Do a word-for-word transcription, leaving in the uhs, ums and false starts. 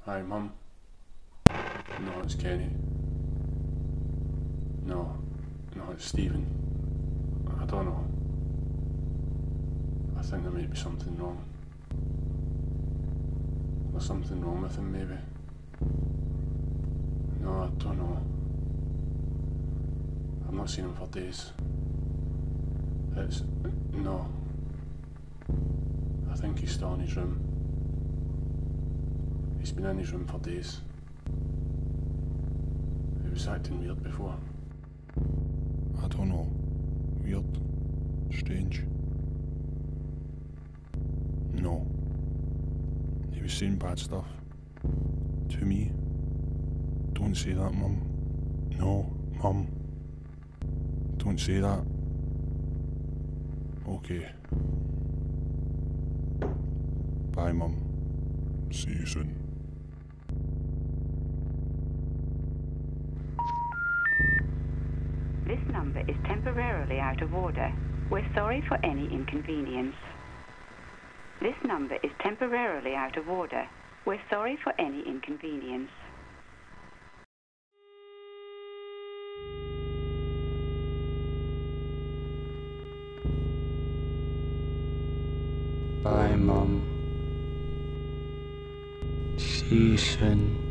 Hi, Mum. No, it's Kenny. No, no, it's Stephen. I don't know. I think there might be something wrong. There's something wrong with him, maybe. No, I don't know. I've not seen him for days. It's... no. I think he's still in his room. He's been in his room for days. He was acting weird before. I don't know. Weird. Strange. No. He was saying bad stuff. To me. Don't say that, Mum. No, Mum. Don't say that. Okay. Bye, Mum. See you soon. This number is temporarily out of order. We're sorry for any inconvenience. This number is temporarily out of order. We're sorry for any inconvenience. Bye, Mum. See you soon.